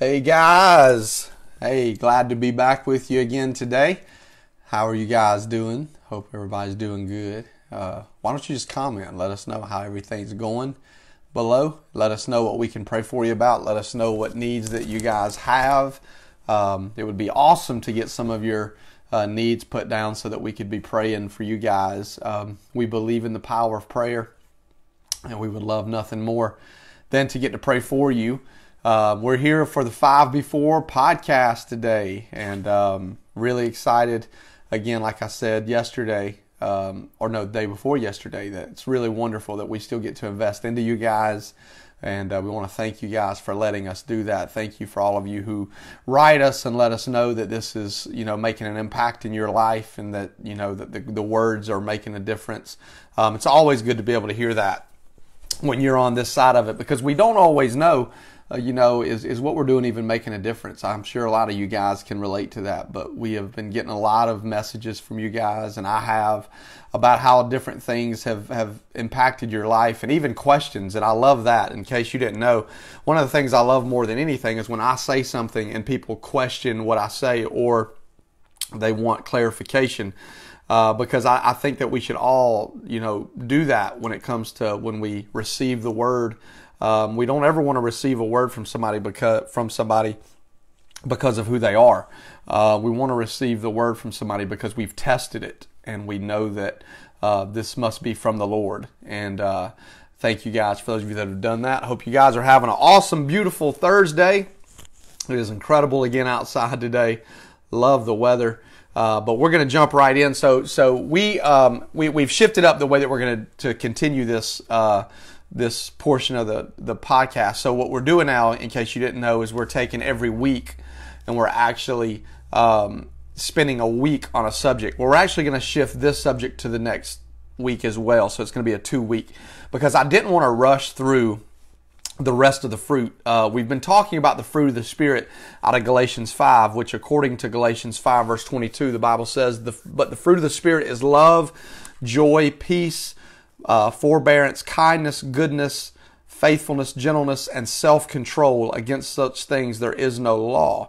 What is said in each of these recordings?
Hey guys, hey, glad to be back with you again today. How are you guys doing? Hope everybody's doing good. Why don't you just comment and let us know how everything's going below. Let us know what we can pray for you about. Let us know what needs that you guys have. It would be awesome to get some of your needs put down so that we could be praying for you guys. We believe in the power of prayer, and we would love nothing more than to get to pray for you. We're here for the 5 Before podcast today, and really excited. Again, like I said yesterday, the day before yesterday, that it's really wonderful that we still get to invest into you guys, and we want to thank you guys for letting us do that. Thank you for all of you who write us and let us know that this is, making an impact in your life, and that, that the words are making a difference. It's always good to be able to hear that when you're on this side of it, because we don't always know, is what we're doing even making a difference? I'm sure a lot of you guys can relate to that, but we have been getting a lot of messages from you guys, and I have, about how different things have impacted your life, and even questions, and I love that. In case you didn't know, one of the things I love more than anything is when I say something and people question what I say, or they want clarification. Because I think that we should all, do that when it comes to when we receive the word. We don't ever want to receive a word from somebody because of who they are. We want to receive the word from somebody because we've tested it and we know that this must be from the Lord. And thank you guys for those of you that have done that. I hope you guys are having an awesome, beautiful Thursday. It is incredible again outside today. Love the weather. But we're going to jump right in. So we've shifted up the way that we're going to continue this this portion of the podcast. So what we're doing now, in case you didn't know, is we're taking every week and we're actually spending a week on a subject. We're actually going to shift this subject to the next week as well. So it's going to be a 2-week, because I didn't want to rush through the rest of the fruit. We've been talking about the fruit of the Spirit out of Galatians 5, which according to Galatians 5 verse 22, the Bible says, but the fruit of the Spirit is love, joy, peace, forbearance, kindness, goodness, faithfulness, gentleness, and self-control. Against such things there is no law.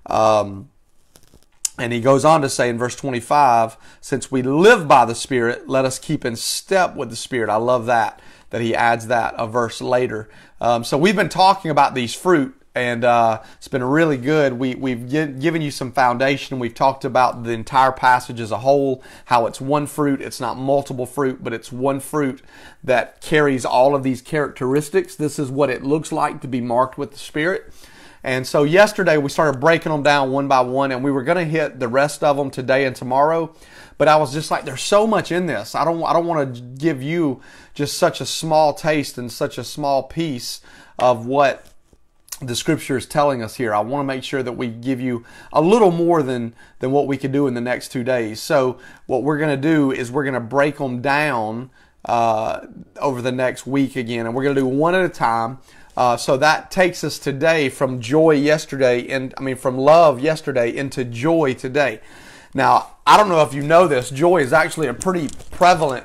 And he goes on to say in verse 25, since we live by the Spirit, let us keep in step with the Spirit. I love that he adds that a verse later. So we've been talking about these fruit, and it's been really good. We've given you some foundation. We've talked about the entire passage as a whole, how it's one fruit. It's not multiple fruit, but it's one fruit that carries all of these characteristics. This is what it looks like to be marked with the Spirit. And so yesterday we started breaking them down one by one, and we were going to hit the rest of them today and tomorrow. But I was just like, there's so much in this. I don't want to give you just such a small taste and such a small piece of what the Scripture is telling us here. I want to make sure that we give you a little more than what we could do in the next 2 days. So what we're going to do is we're going to break them down over the next week again, and we're going to do one at a time. So that takes us today from from love yesterday into joy today. Now, I don't know if you know this, joy is actually a pretty prevalent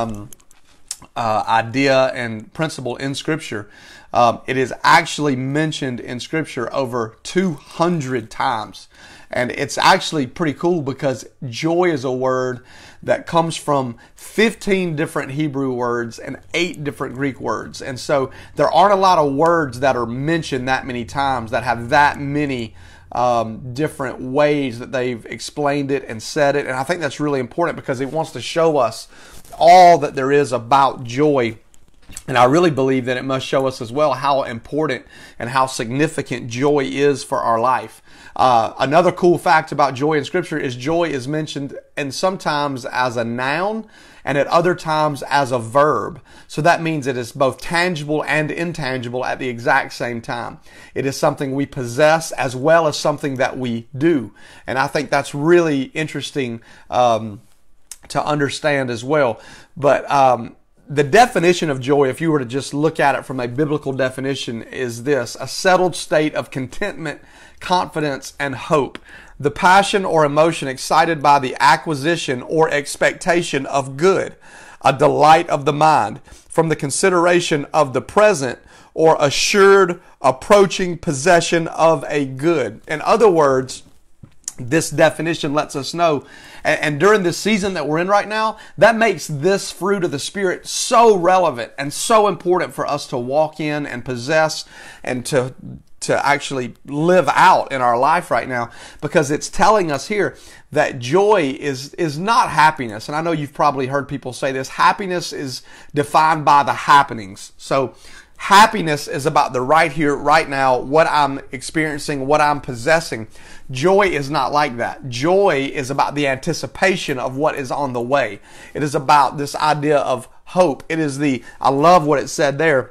idea and principle in Scripture. It is actually mentioned in Scripture over 200 times. And it's actually pretty cool because joy is a word that comes from 15 different Hebrew words and 8 different Greek words. And so there aren't a lot of words that are mentioned that many times that have that many different ways that they've explained it and said it. And I think that's really important because it wants to show us all that there is about joy. And I really believe that it must show us as well how important and how significant joy is for our life. Another cool fact about joy in Scripture is joy is mentioned and sometimes as a noun and at other times as a verb. So that means it is both tangible and intangible at the exact same time. It is something we possess as well as something that we do. And I think that's really interesting to understand as well. But the definition of joy, if you were to just look at it from a biblical definition, is this: a settled state of contentment, confidence, and hope. The passion or emotion excited by the acquisition or expectation of good. A delight of the mind from the consideration of the present or assured approaching possession of a good. In other words, this definition lets us know, and during this season that we're in right now, that makes this fruit of the Spirit so relevant and so important for us to walk in and possess and to actually live out in our life right now, because it's telling us here that joy is not happiness. And I know you've probably heard people say this. Happiness is defined by the happenings. So happiness is about the right here, right now, what I'm experiencing, what I'm possessing. Joy is not like that. Joy is about the anticipation of what is on the way. It is about this idea of hope. It is I love what it said there,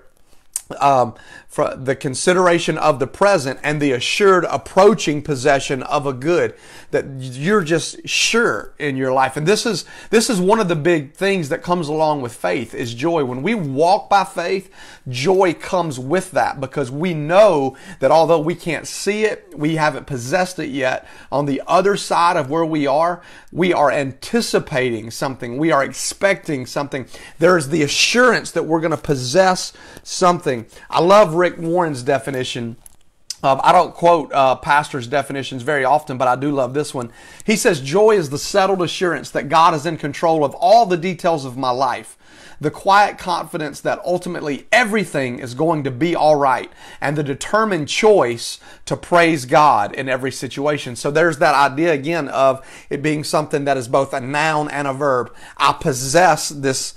for the consideration of the present and the assured approaching possession of a good, that you're just sure in your life. And this is one of the big things that comes along with faith, is joy. When we walk by faith, joy comes with that, because we know that although we can't see it, we haven't possessed it yet, on the other side of where we are anticipating something. We are expecting something. There's the assurance that we're going to possess something. I love Rick Warren's definition. I don't quote pastors' definitions very often, but I do love this one. He says, joy is the settled assurance that God is in control of all the details of my life. The quiet confidence that ultimately everything is going to be all right, and the determined choice to praise God in every situation. So there's that idea again of it being something that is both a noun and a verb. I possess this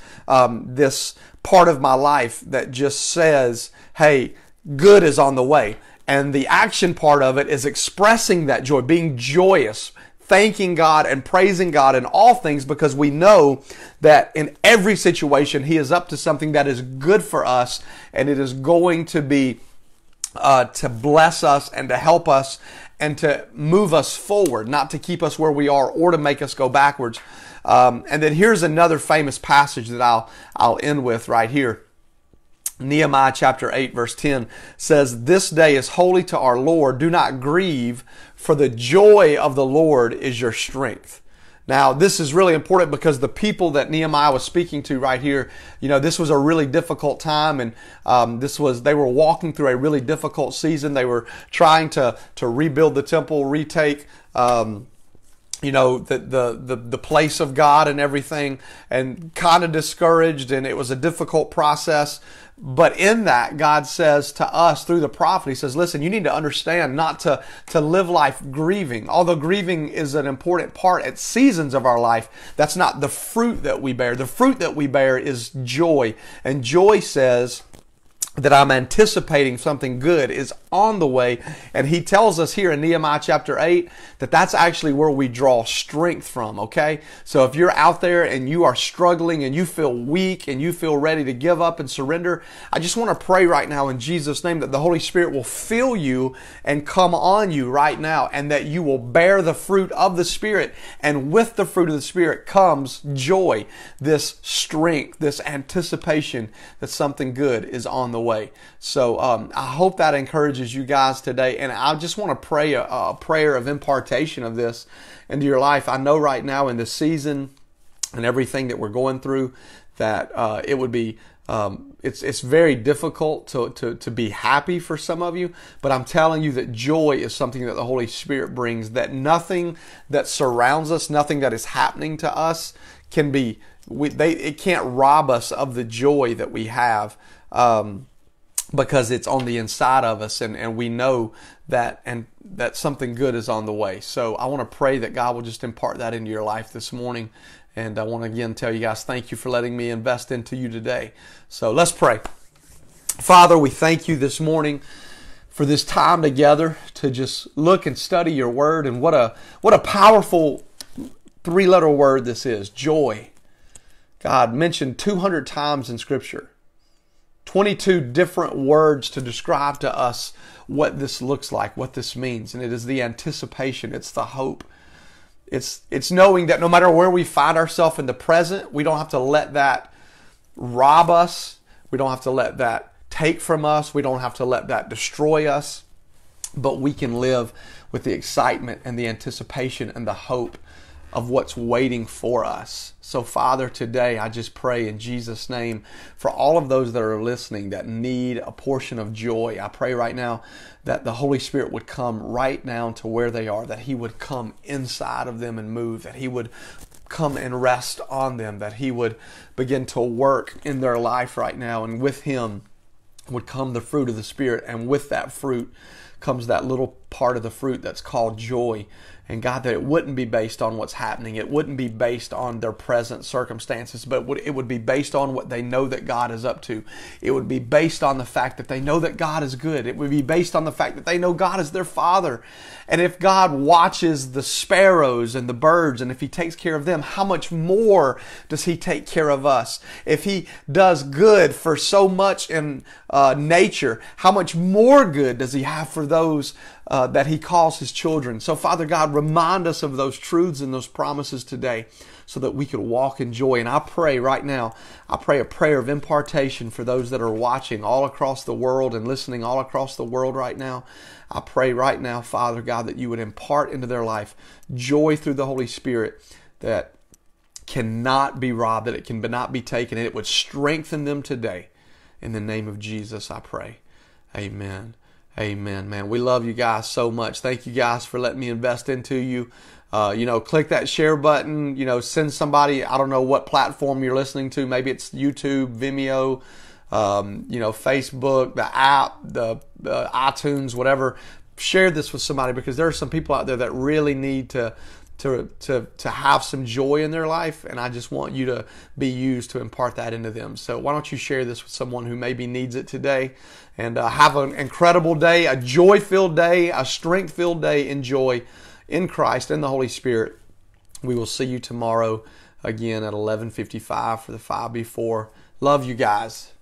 part of my life that just says, hey, good is on the way. And the action part of it is expressing that joy, being joyous, thanking God and praising God in all things, because we know that in every situation He is up to something that is good for us, and it is going to be to bless us and to help us and to move us forward, not to keep us where we are or to make us go backwards. And then here's another famous passage that I'll end with right here. Nehemiah chapter 8 verse 10 says, "This day is holy to our Lord. Do not grieve, for the joy of the Lord is your strength." Now, this is really important, because the people that Nehemiah was speaking to right here, this was a really difficult time, and they were walking through a really difficult season. They were trying to rebuild the temple, retake the place of God and everything, and kind of discouraged, and it was a difficult process. But in that, God says to us through the prophet, He says, listen, you need to understand not to live life grieving. Although grieving is an important part at seasons of our life, that's not the fruit that we bear. The fruit that we bear is joy. And joy says that I'm anticipating something good is on the way. And He tells us here in Nehemiah chapter 8 that that's actually where we draw strength from, okay? So if you're out there and you are struggling and you feel weak and you feel ready to give up and surrender, I just want to pray right now in Jesus' name that the Holy Spirit will fill you and come on you right now, and that you will bear the fruit of the Spirit. And with the fruit of the Spirit comes joy, this strength, this anticipation that something good is on the way. So I hope that encourages you guys today, and I just want to pray a prayer of impartation of this into your life. I know right now in this season and everything that we're going through that it would be it's very difficult to be happy for some of you, but I'm telling you that joy is something that the Holy Spirit brings, that nothing that surrounds us, nothing that is happening to us it can't rob us of the joy that we have, because it's on the inside of us, and we know that something good is on the way. So I want to pray that God will just impart that into your life this morning. And I want to again tell you guys, thank you for letting me invest into you today. So let's pray. Father, we thank you this morning for this time together to just look and study your word. And what a powerful 3-letter word this is, joy. God mentioned 200 times in Scripture. 22 different words to describe to us what this looks like, what this means. And it is the anticipation. It's the hope. It's knowing that no matter where we find ourselves in the present, we don't have to let that rob us. We don't have to let that take from us. We don't have to let that destroy us. But we can live with the excitement and the anticipation and the hope of what's waiting for us. So Father, today I just pray in Jesus' name for all of those that are listening that need a portion of joy. I pray right now that the Holy Spirit would come right now to where they are, that He would come inside of them and move, that He would come and rest on them, that He would begin to work in their life right now, and with Him would come the fruit of the Spirit, and with that fruit comes that little part of the fruit that's called joy. And God, that it wouldn't be based on what's happening. It wouldn't be based on their present circumstances, but it would be based on what they know that God is up to. It would be based on the fact that they know that God is good. It would be based on the fact that they know God is their Father. And if God watches the sparrows and the birds, and if He takes care of them, how much more does He take care of us? If He does good for so much in nature, how much more good does He have for those that He calls His children? So Father God, remind us of those truths and those promises today so that we could walk in joy. And I pray right now, I pray a prayer of impartation for those that are watching all across the world and listening all across the world right now. I pray right now, Father God, that You would impart into their life joy through the Holy Spirit that cannot be robbed, that it cannot be taken, and it would strengthen them today. In the name of Jesus, I pray. Amen. Amen, man. We love you guys so much. Thank you guys for letting me invest into you. Click that share button. Send somebody, I don't know what platform you're listening to. Maybe it's YouTube, Vimeo, Facebook, the app, the iTunes, whatever. Share this with somebody, because there are some people out there that really need to have some joy in their life, and I just want you to be used to impart that into them. So why don't you share this with someone who maybe needs it today, and have an incredible day, a joy-filled day, a strength-filled day in joy in Christ and the Holy Spirit. We will see you tomorrow again at 11:55 for the 5 before. Love you guys.